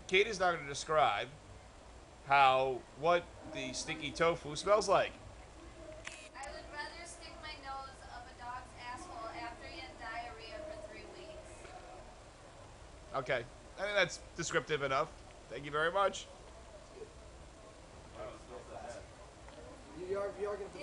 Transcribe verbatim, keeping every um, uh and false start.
Kate is now going to describe how what the stinky tofu smells like. I would rather stick my nose up a dog's asshole after he had diarrhea for three weeks. Okay, I think that's descriptive enough. Thank you very much. You are, you are going to